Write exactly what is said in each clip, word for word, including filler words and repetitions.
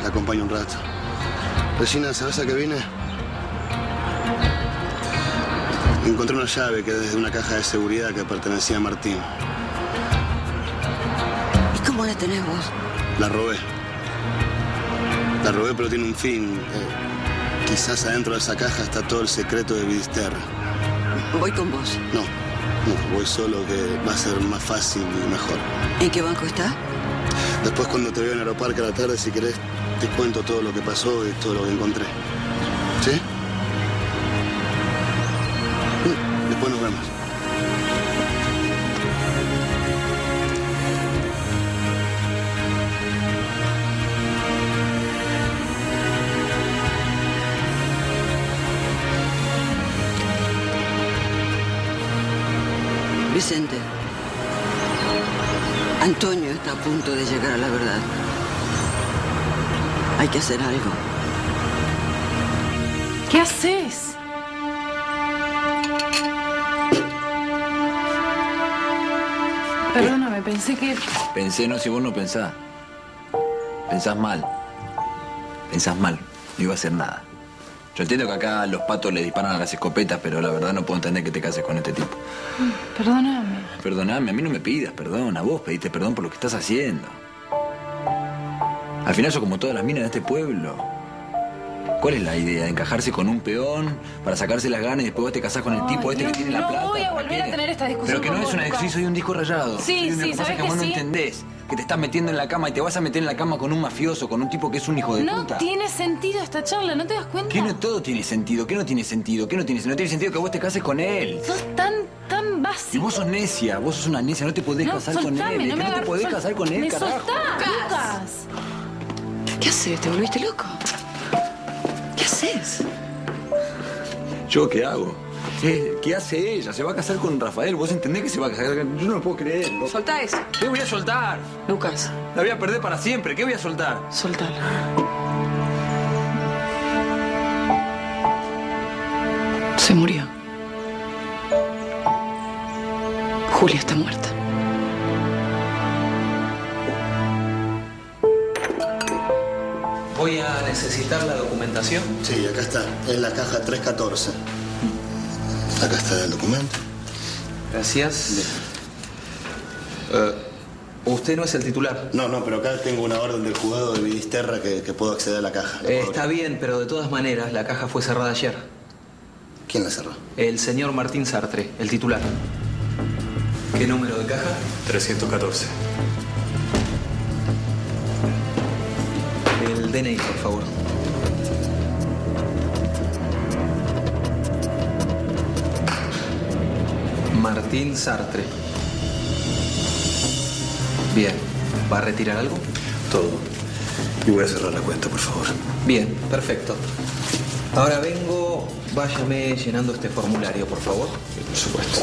acompaño un rato. Regina, ¿sabes a qué vine? Encontré una llave que desde una caja de seguridad que pertenecía a Martín. ¿Y cómo la tenés vos? La robé. La robé, pero tiene un fin. Eh, quizás adentro de esa caja está todo el secreto de Vidisterra. Voy con vos. No, no, voy solo, que va a ser más fácil y mejor. ¿En qué banco está? Después, cuando te veo en Aeroparque a la tarde, si querés, te cuento todo lo que pasó y todo lo que encontré. ¿Sí? Después nos vemos. Vicente, Antonio está a punto de llegar a la verdad. Hay que hacer algo. ¿Qué haces? Perdóname, pensé que... Pensé, no, si vos no pensás. Pensás mal. Pensás mal. No iba a hacer nada. Yo entiendo que acá los patos le disparan a las escopetas, pero la verdad no puedo entender que te cases con este tipo. Perdóname. Perdóname, a mí no me pidas perdón. A vos pediste perdón por lo que estás haciendo. Al final sos como todas las minas de este pueblo. ¿Cuál es la idea? ¿Encajarse con un peón para sacarse las ganas y después vos te casás con el tipo Ay, este no, que tiene la no plata? voy a volver a tener esta discusión. Pero que no con es vos, una Lucas. discusión, soy un disco rayado. Sí, Soy una sí, cosa ¿sabés que que vos no sí? entendés. Que te estás metiendo en la cama y te vas a meter en la cama con un mafioso, con un tipo que es un hijo de No puta. tiene sentido esta charla, ¿no te das cuenta? ¿Qué no todo tiene sentido? ¿Qué no tiene sentido? ¿Qué no tiene sentido? No tiene sentido que vos te cases con él. Sos tan, tan básico. Y vos sos necia, vos sos una necia, no te podés No, casar soltame, con él. no Es que me no te agarres, podés sol- casar con él, me carajo. soltás, Lucas. ¿Qué haces? ¿Te volviste loco? ¿Qué haces? ¿Yo qué hago? ¿Qué, ¿Qué hace ella? Se va a casar con Rafael. ¿Vos entendés que se va a casar? Yo no lo puedo creer. Soltá eso. ¿Qué voy a soltar? Lucas, La voy a perder para siempre. ¿Qué voy a soltar? soltala. Se murió. Julia está muerta. Voy a necesitar la documentación. Sí, acá está. Es la caja tres catorce. Acá está el documento. Gracias. Eh, usted no es el titular. No, no, pero acá tengo una orden del juzgado de Vidisterra que, que puedo acceder a la caja. Eh, está bien, pero de todas maneras, la caja fue cerrada ayer. ¿Quién la cerró? El señor Martín Sartre, el titular. ¿Qué número de caja? trescientos catorce. El D N I, por favor. Martín Sartre. Bien. ¿Va a retirar algo? Todo. Y voy a cerrar la cuenta, por favor. Bien, perfecto. Ahora vengo, váyame llenando este formulario, por favor. Por supuesto.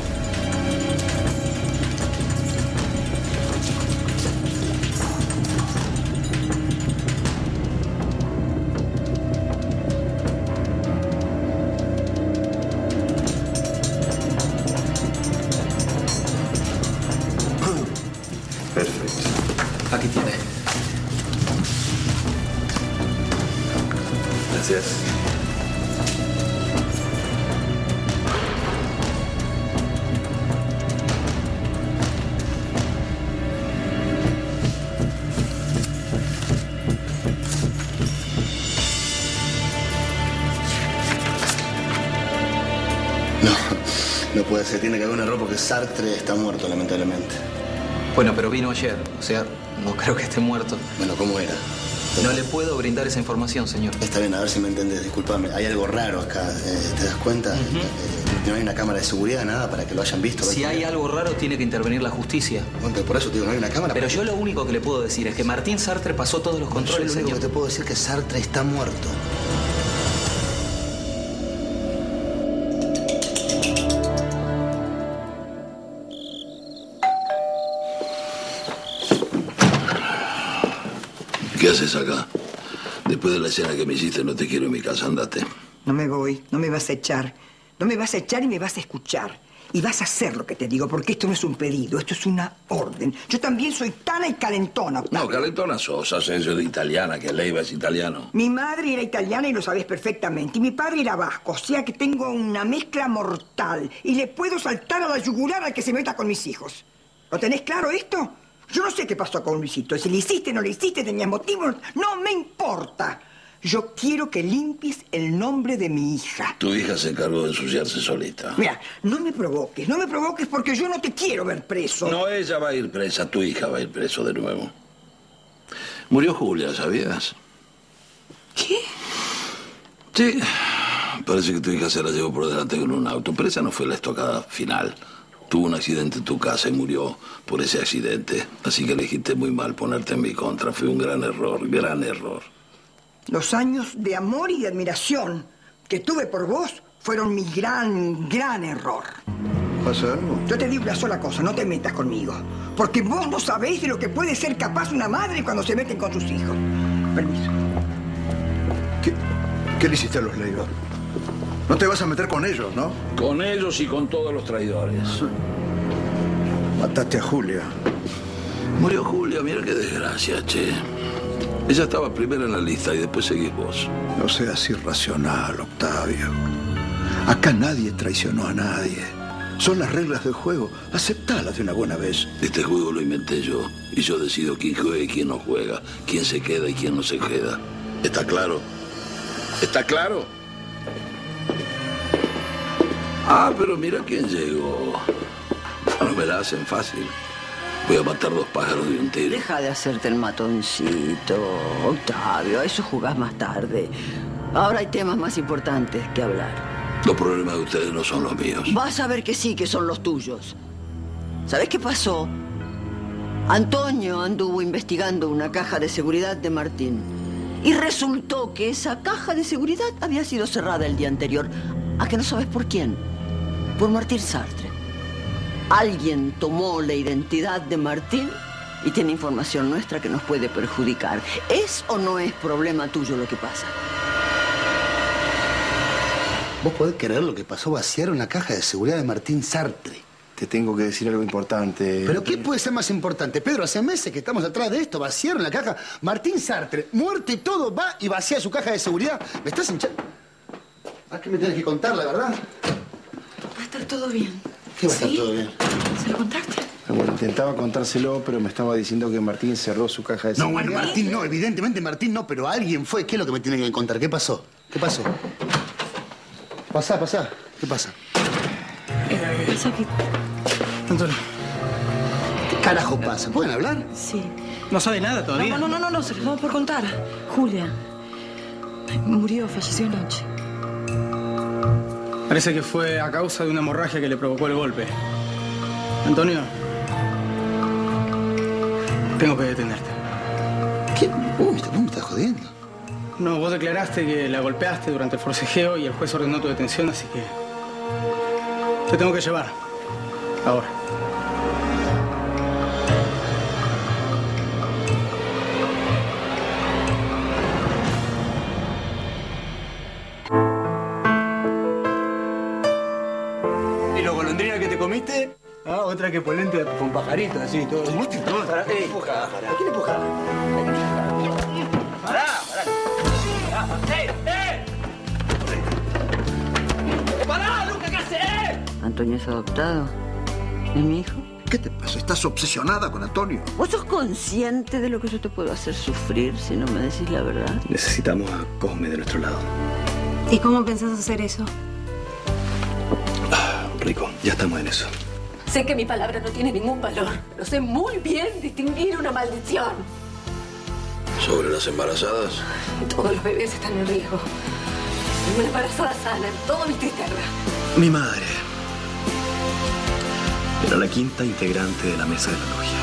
Perfecto. Aquí tiene. Gracias. No, no puede ser. Tiene que haber un error porque Sartre está muerto, lamentablemente. Bueno, pero vino ayer, o sea, no creo que esté muerto. Bueno, ¿cómo era? No le puedo brindar esa información, señor. Está bien, a ver si me entendés. Disculpame. Hay algo raro acá. eh, ¿Te das cuenta? Eh, no hay una cámara de seguridad, nada, para que lo hayan visto. Si hay algo raro, tiene que intervenir la justicia. Bueno, pero por eso te digo, no hay una cámara. Pero para yo que- lo único que le puedo decir es que Martín Sartre pasó todos los Yo controles, lo único señor. que te puedo decir es que Sartre está muerto. ¿Qué haces acá? Después de la escena que me hiciste, no te quiero en mi casa, andate. No me voy, no me vas a echar. No me vas a echar y me vas a escuchar. Y vas a hacer lo que te digo, porque esto no es un pedido, esto es una orden. Yo también soy tana y calentona, Octavio. No, calentona sos, ascenso de italiana, que Leiva es italiano. Mi madre era italiana y lo sabés perfectamente. Y mi padre era vasco, o sea que tengo una mezcla mortal. Y le puedo saltar a la yugular al que se meta con mis hijos. ¿Lo tenés claro esto? Yo no sé qué pasó con Luisito. Si le hiciste, no le hiciste, tenías motivos, no me importa. Yo quiero que limpies el nombre de mi hija. Tu hija se encargó de ensuciarse solita. Mira, no me provoques, no me provoques porque yo no te quiero ver preso. No, ella va a ir presa, tu hija va a ir preso de nuevo. Murió Julia, ¿sabías? ¿Qué? Sí, parece que tu hija se la llevó por delante con un auto, pero esa no fue la estocada final. Tuvo un accidente en tu casa y murió por ese accidente. Así que elegiste muy mal ponerte en mi contra. Fue un gran error, gran error. Los años de amor y de admiración que tuve por vos fueron mi gran, gran error. ¿Pasa algo? Yo te digo una sola cosa, no te metas conmigo. Porque vos no sabéis de lo que puede ser capaz una madre cuando se meten con sus hijos. Permiso. ¿Qué, qué le hiciste a los Leiva? No te vas a meter con ellos, ¿no? Con ellos y con todos los traidores. Mataste a Julia. Murió Julia, mira qué desgracia, che. Ella estaba primero en la lista y después seguís vos. No seas irracional, Octavio. Acá nadie traicionó a nadie. Son las reglas del juego. Aceptalas de una buena vez. Este juego lo inventé yo. Y yo decido quién juega y quién no juega. Quién se queda y quién no se queda. ¿Está claro? ¿Está claro? Ah, pero mira quién llegó. No me la hacen fácil. Voy a matar dos pájaros de un tiro. Deja de hacerte el matoncito, Octavio. A eso jugás más tarde. Ahora hay temas más importantes que hablar. Los problemas de ustedes no son los míos. Vas a ver que sí, que son los tuyos. ¿Sabés qué pasó? Antonio anduvo investigando una caja de seguridad de Martín. Y resultó que esa caja de seguridad había sido cerrada el día anterior. ¿A que no sabes por quién? Por Martín Sartre. Alguien tomó la identidad de Martín y tiene información nuestra que nos puede perjudicar. ¿Es o no es problema tuyo lo que pasa? ¿Vos podés creer lo que pasó? Vaciaron la caja de seguridad de Martín Sartre. Te tengo que decir algo importante. ¿Pero qué puede ser más importante? Pedro, hace meses que estamos atrás de esto. Vaciaron la caja. Martín Sartre, muerto y todo, va y vacía su caja de seguridad. ¿Me estás hinchando? ¿A qué me tienes que contar, la verdad? Va a estar todo bien. ¿Qué va a estar ¿Sí? todo bien? ¿Se lo contaste? Bueno, intentaba contárselo, pero me estaba diciendo que Martín cerró su caja de No, seguridad. bueno, Martín no, evidentemente Martín no, pero alguien fue. ¿Qué es lo que me tiene que contar? ¿Qué pasó? ¿Qué pasó? Pasá, pasá. ¿Qué pasa? Pasa que... Antonio. ¿Qué carajo pasa? ¿Pueden hablar? Sí. ¿No sabe nada todavía? No, no, no, no, no, se lo estamos por contar. Julia murió, falleció anoche. Parece que fue a causa de una hemorragia que le provocó el golpe. Antonio, tengo que detenerte. ¿Qué? Uy, ¿cómo me estás jodiendo? No, vos declaraste que la golpeaste durante el forcejeo y el juez ordenó tu detención, así que... te tengo que llevar. Ahora. ¿Y los golondrinas que te comiste? Ah, otra que polente con pajarito, así, todo. ¿Tomaste todo? Pará, ey, Empuja. pará. ¿A quién empuja? Pará, pará. ¡Ey, ey! ¡Pará, Luca, qué haces! ¿Antonio es adoptado? ¿Es mi hijo? ¿Qué te pasa? ¿Estás obsesionada con Antonio? ¿Vos sos consciente de lo que yo te puedo hacer sufrir si no me decís la verdad? Necesitamos a Cosme de nuestro lado. ¿Y cómo pensás hacer eso? Ah, Rico, ya estamos en eso. Sé que mi palabra no tiene ningún valor, pero sé muy bien distinguir una maldición. ¿Sobre las embarazadas? Todos los bebés están en riesgo. Soy una embarazada sana en todo mi tierra. Mi madre era la quinta integrante de la mesa de la logia.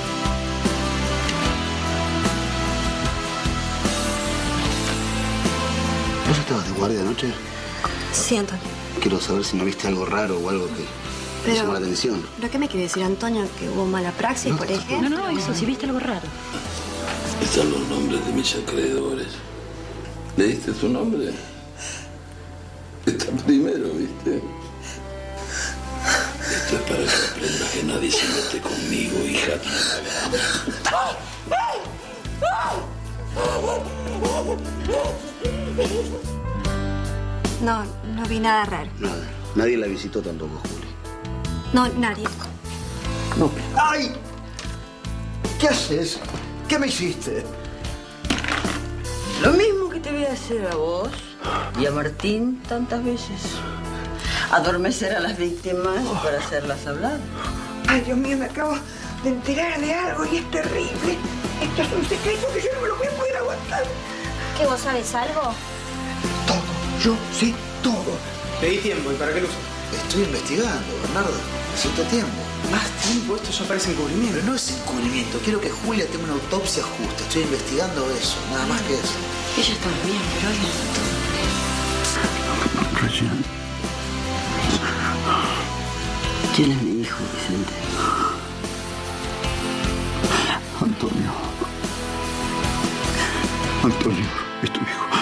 ¿Vos estabas de guardia anoche? Sí, Antonio. Quiero saber si no viste algo raro o algo que te Pero- llamó la atención. ¿Pero qué me quiere decir, Antonio? ¿Que hubo mala praxis, por ejemplo? No, no, eso, si viste algo raro. Están los nombres de mis acreedores. ¿Leíste tu nombre? Está primero, ¿viste? Esto es para que aprendas que nadie se mete conmigo, hija. No, no vi nada raro. Nada. Nadie la visitó tampoco, Juli. No, nadie. No. ¡Ay! ¿Qué haces? ¿Qué me hiciste? Lo mismo que te voy a hacer a vos y a Martín tantas veces. Adormecer a las víctimas para hacerlas hablar. Ay, Dios mío, me acabo de enterar de algo y es terrible. Esto es un secreto que yo no me lo voy a poder aguantar. ¿Que vos sabes algo? Yo sé todo. Pedí tiempo, ¿y para qué lo usas? Estoy investigando, Bernardo. Necesito tiempo. Más tiempo, esto ya parece encubrimiento. Pero no es encubrimiento. Quiero que Julia tenga una autopsia justa. Estoy investigando eso, nada más que eso. Ella está bien, pero Ryan. ¿quién es mi hijo, Vicente? Antonio. Antonio, es tu hijo.